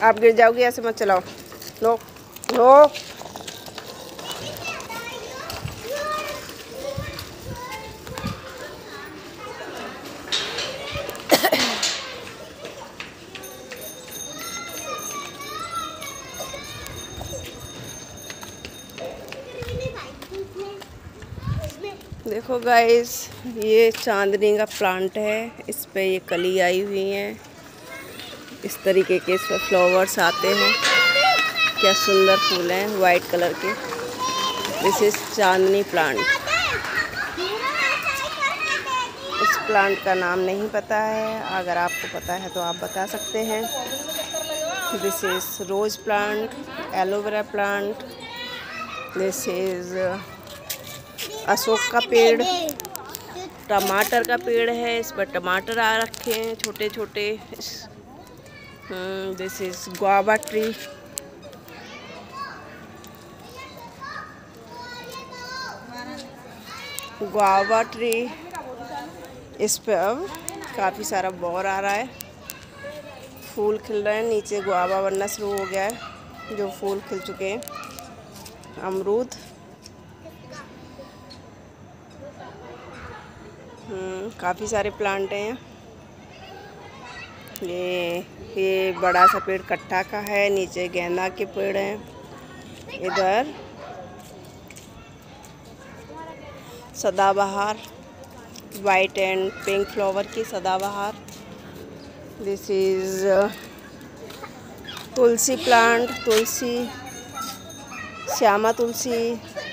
आप गिर जाओगी, ऐसे मत चलाओ। No no. देखो गाइस, ये चांदनी का प्लांट है। इस पे ये कली आई हुई है। इस तरीके के इसमें फ्लावर्स आते हैं। क्या सुंदर फूल हैं वाइट कलर के। This is chandni plant. इस प्लांट का नाम नहीं पता है, अगर आपको पता है तो आप बता सकते हैं। This is rose plant, aloe vera plant. This is अशोक का पेड़। टमाटर का पेड़ है, इस पर टमाटर आ रखे हैं छोटे छोटे। This is guava tree. Guava tree, इस पे अब काफ़ी सारा बौर आ रहा है, फूल खिल रहे हैं। नीचे गुआवा बनना शुरू हो गया है, जो फूल खिल चुके हैं। अमरूद, काफ़ी सारे प्लांट हैं। ये बड़ा सा पेड़ कट्टा का है। नीचे गेंदा के पेड़ हैं। इधर सदाबहार, वाइट एंड पिंक फ्लावर की सदाबहार। दिस इज तुलसी प्लांट, तुलसी, श्यामा तुलसी।